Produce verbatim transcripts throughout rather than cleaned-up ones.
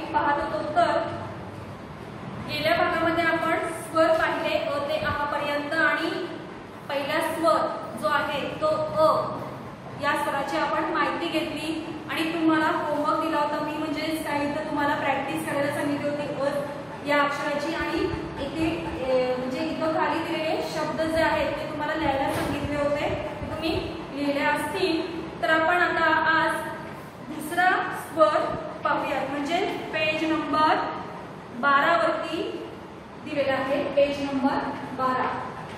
पाहत होतो. तर गेल्या भागामध्ये आपण स्वर पाहिले अ ते आ पर्यंत आणि पहिला स्वर जो आहे तो अ या स्वराची आपण माहिती घेतली आणि तुम्हाला होमवर्क दिला होता मी, म्हणजे काही तर तुम्हाला प्रॅक्टिस करायला सांगितली होती अ या अक्षराची आणि इथे म्हणजे इथं खाली दिलेले शब्द जे आहेत ते तुम्हाला लिहायला सांगितले होते, ते तुम्ही लिहिले असतील. तर आपण आता आज दुसरा स्वर पाहूयात, म्हणजे पेज नंबर बारा वरती दिलेला आहे. पेज नंबर बारा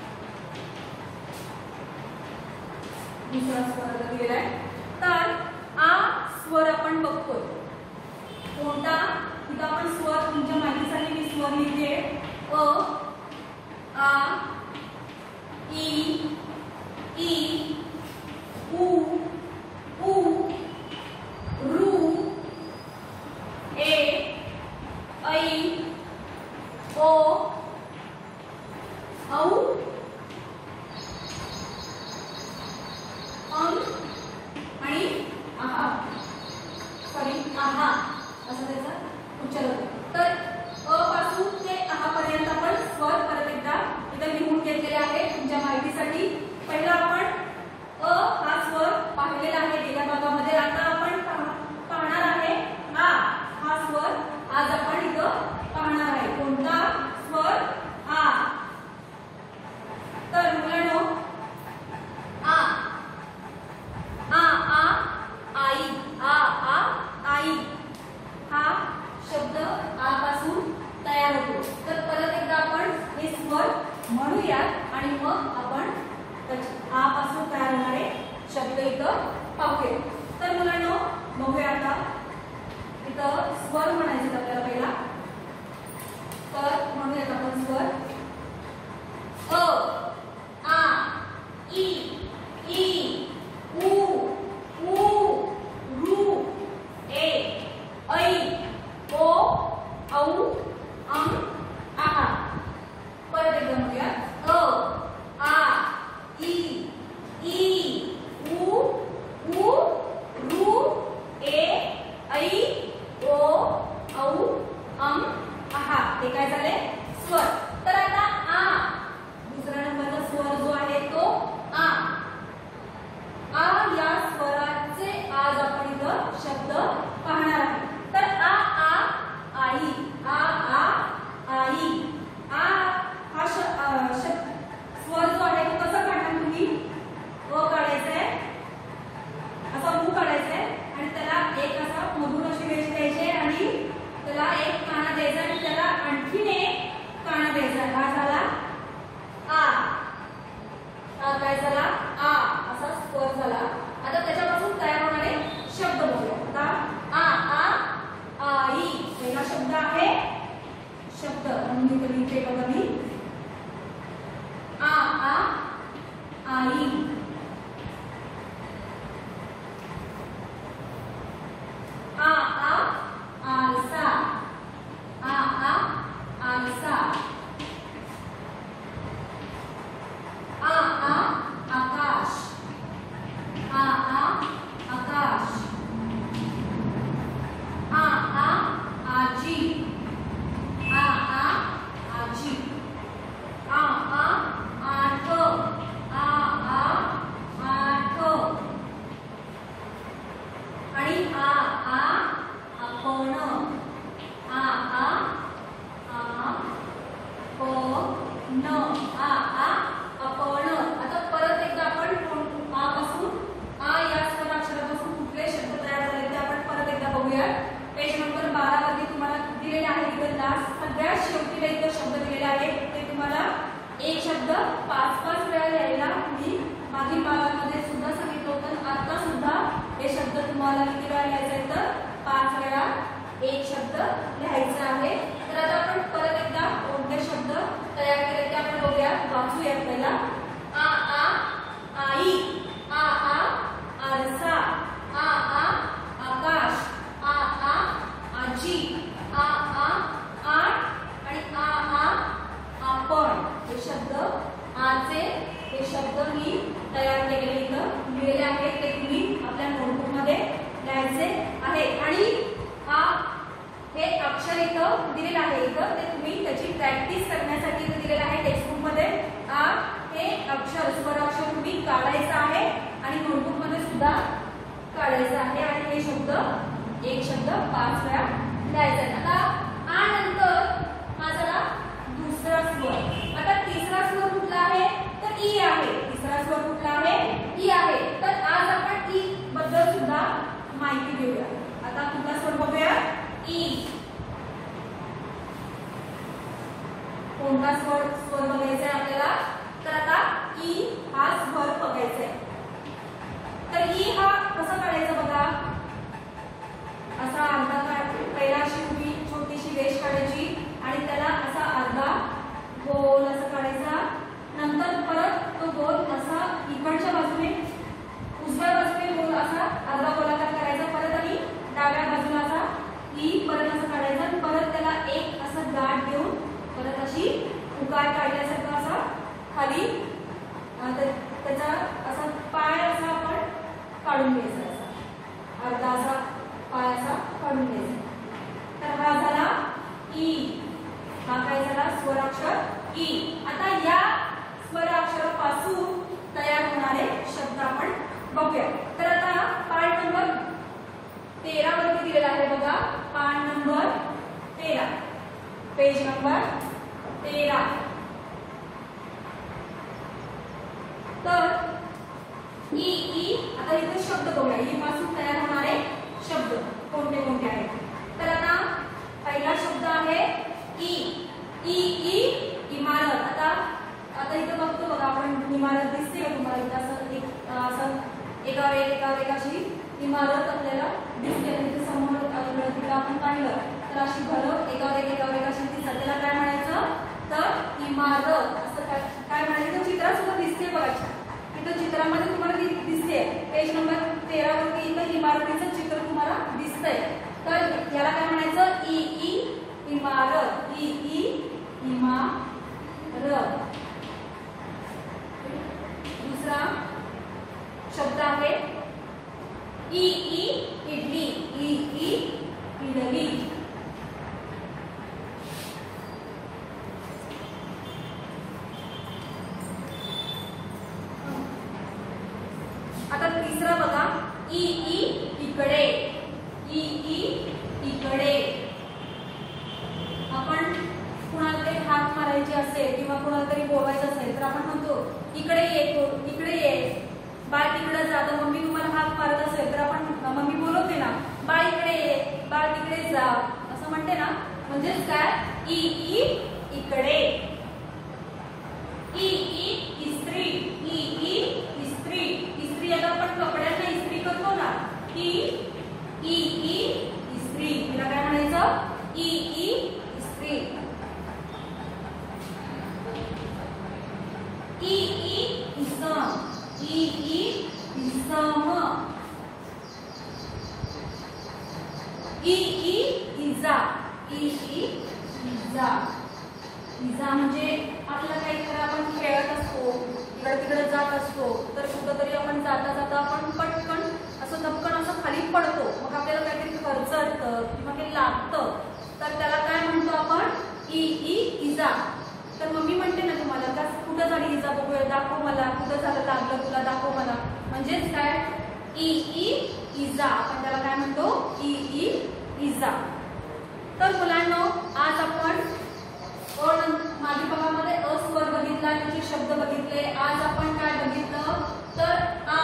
दुसरा स्वर दिलेला आहे. तर आ स्वर आपण बघतोय कोणता. तिथं आपण स्वर तुमच्या माहितीसाठी मी स्वर लिहिते. अ आ ई ई उ उ रू ए ऐ ओ औ अं आणि आहा सॉरी आहा असं त्याचं उच्चार होतो. तर अ पासून ते आहा पर्यंत आपण स्वर परत एकदा इथे लिहून घेतलेले आहे तुमच्या माहितीसाठी. पहिला आपण अ हा स्वर पाहिलेला आहे गेल्या भागामध्ये. आता आपण पाहणार आहे आ हा स्वर. आज आपण इथं पाहणार आहे कोणता स्वर आ. तर मुलांनो आ आ आ आई आ आ आई हा शब्द आ पासून तयार होतो. तर परत एकदा आपण हे स्वर म्हणूयात आणि मग आपण आ पासून तयार होणारे शब्द इथं पाहूया. तर मुलांनो बघूया आता इथं स्वर म्हणायचे आपल्याला पहिला. तर म्हणूयात आपण स्वर. अ आ ई ई उ उ रू ए ऐ ओ औ अं आहा. परत एकदा म्हणूया. अ आ ई ई उ उ रू ए ऐ ओ औ अं आहा. हे काय झाले स्वर. तर आता आ दुसरा नंबरचा स्वर जो आहे तो आ. आ या स्वराचे आज आपण इथं शब्द पाहणार आहे. तर आ आ आई आ आ आई आ हा स्वर जो आहे तो कसा काढणार तुम्ही. अ काढायचा आहे असा उ काढायचा आहे आणि त्याला एक असा मधून अशी रेष द्यायची आणि त्याला एक काना द्यायचा आणि त्याला आणखीन एक काना द्यायचा. हा झाला आ. हा काय झाला आ असा स्वर झाला. आता त्याच्यापासून तयार होणारे शब्द बघूया. आता आ आ आई पहिला शब्द आहे शब्द म्हणून इथे लिहिते बघा मी. आ आ आई आ आ आरसा आ आ आरसा आ आ आकाश आ आ आकाश आ आ आजी आ आ आजी आ आ आठ आ आ आठ आणि आ आ आपण आ आ आपण आ आ आपण. आता परत एकदा आपण आ पासून आ या स्वर अक्षरापासून कुठले शब्द तयार झाले ते आपण परत एकदा बघूया. पेज नंबर बारा वरती तुम्हाला दिलेले आहे. इथे लास्ट सगळ्यात शेवटीला इथे शब्द दिलेले आहेत. ते तुम्हाला एक शब्द पाच पाच वेळा लिहायला मी मागील भागामध्ये सुद्धा सांगितलं होतं. आता सुद्धा हे शब्द तुम्हाला किती वेळा लिहायचे आहेत तर पाच वेळा एक शब्द लिहायचा आहे. तर आता आपण परत एकदा कोणते शब्द तयार केले ते आपण बघूया. वाचूयात पहिला. आ आ आई आ आ आरसा आ आ आकाश आ आ आजी आ आ आठ आणि आ आ आपण. हे शब्द आचे हे शब्द मी तयार केलेले इथं लिहिलेले आहेत. ते तुम्ही आपल्या नोटबुक मध्ये लिहायचे आहे. आणि आ हे सुद्धा काढायचं आहे आणि हे शब्द एक शब्द पाच वेळा लिहायचा आहे. आता आ नंतर हा झाला दुसरा स्वर. आता तिसरा स्वर कुठला आहे तर ई आहे. तिसरा स्वर कुठला आहे ई आहे. तर आज आपण ई बद्दल सुद्धा माहिती घेऊया. आता कुठला स्वर बघूया ई. कोणता स्वर स्वर बघायचा आहे आपल्याला तर आता ई हा स्वर बघायचा आहे. तर ई हा कसा काढायचा बघा. असा अर्धा पहिला अशी उभी छोटीशी रेष काढायची आणि त्याला असा अर्धा गोल असं काढायचा. नंतर परत तो गोल असा इकडच्या बाजूने उजव्या बाजूने गोल असा अर्धा गोलाकार करायचा. परत आणि डाव्या बाजूला असा ई परत असं काढायचा आणि परत त्याला एक असं गाठ देऊन परत अशी उकार काढल्यासारखं असा खाली त्याचा असा पाय असा आपण काढून घ्यायचा. असा अर्धा असा पाय असा काढून घ्यायचा. तर हा झाला ई. हा काय झाला स्वराक्षर ई. आता या स्वराक्षरापासून तयार होणारे शब्द आपण बघूया. तर आता पाठ नंबर तेरा वरती दिलेला आहे बघा. पाठ नंबर तेरा पेज नंबर तेरा. तर ई ई आता इथे शब्द बघूया. ई पासून तयार होणारे शब्द कोणते कोणते आहेत. तर आता पहिला शब्द आहे ई. ई ई इमारत. आता आता इथे बघतो बघा आपण इमारत दिसते का तुम्हाला इथे असं एक असं एकावर एक एकावर एक अशी इमारत आपल्याला दिसते. तिथे समोर तिकडे आपण पाहिलं तर अशी घरं एकावर एक एकावर एक अशी दिसतात. त्याला काय म्हणायचं तर इमारत असं काय काय म्हणायचं. चित्रात सुद्धा दिसते बघा. इथं चित्रामध्ये तुम्हाला दिसते पेज नंबर तेरा वरती इथं इमारतीचं चित्र तुम्हाला दिसतंय. तर याला काय म्हणायचं ई ई इमारत. ई ई इमारत. दुसरा शब्द आहे ई ई इडली. ई ई इडली. आता तिसरा बघा ई ई इकडे. ई ई इकडे. आपण कुणाला तरी हाक मारायचे असेल किंवा कुणाला तरी बोलवायचं असेल तर आपण म्हणतो इकडे ये इकडे ये बाळ तिकडे जा. तर मम्मी तुम्हाला हाक मारत असेल तर आपण मम्मी बोलवते ना बाळ इकडे ये बाळ तिकडे जा असं म्हणते ना. म्हणजेच काय ई ई इकडे. ई ई इस्त्री. ई ई इस्त्री. इस्त्री आता आपण कपड्यांना इस्त्री करतो ना. ई ई ई इस्त्री. तिला काय म्हणायचं ई ई इस्त्री. ई ई इसम. ई ई इसम. ई ई इजा. ई ई इजा. इजा म्हणजे आपल्याला काही खरं आपण खेळत असतो इकडे तिकडे जात असतो तर कुठंतरी आपण जाता जाता आपण पटकन असं धपकन असं खाली पडतो. मग आपल्याला काहीतरी खरचटतं किंवा काही लागतं तर त्याला काय म्हणतो आपण ई ई इजा. तर मम्मी म्हणते ना तुम्हाला का कुठं झाली इजा बघूया दाखव मला. कुठं झालं लागलं तुला दाखव मला. म्हणजेच काय ई ई इजा. आपण त्याला काय म्हणतो ई ई इजा. तर मुलांनो आज आपण मागील भागामध्ये अ स्वर बघितला त्याचे शब्द बघितले. आज आपण काय बघितलं तर आ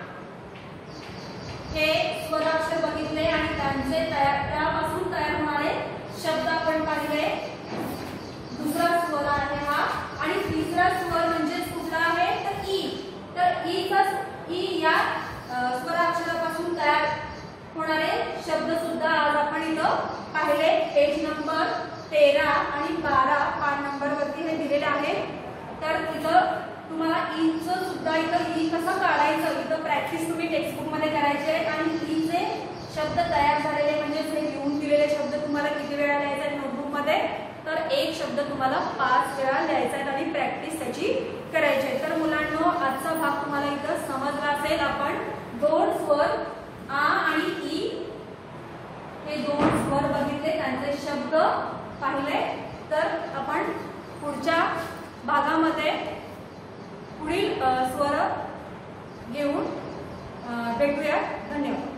हे स्वराक्षर बघितले आणि त्यांचे तयार त्यापासून तयार होणारे शब्द आपण पाहिले. दुसरा स्वर आहे हा आणि तिसरा स्वर म्हणजे कुठला आहे तर ई. तर ई चा ई या स्वराक्षरापासून तयार होणारे शब्द सुद्धा आज आपण इथं पाहिले. पेज नंबर तेरा आणि बारा पाठ नंबर वरती हे दिलेले आहे. तर इथं तुम्हाला ईचं सुद्धा इथं ई कसं काढायचं इथं प्रॅक्टिस तुम्ही टेक्स्टबुक मध्ये करायचे आहे. आणि ईचे शब्द तयार झालेले म्हणजे हे लिहून दिलेले शब्द तुम्हाला किती वेळा लिहायचे आहेत नोटबुक मध्ये तर एक शब्द तुम्हाला पाच वेळा लिहायचा आहे आणि प्रॅक्टिस त्याची करायची आहे. तर मुलांनो आजचा भाग तुम्हाला इथं समजला असेल. आपण दोन स्वर आ आणि ई हे दोन स्वर बघितले त्यांचे शब्द पाहिले. तर आपण पुढच्या भागामध्ये पुढील स्वर घेऊन भेटूया. धन्यवाद.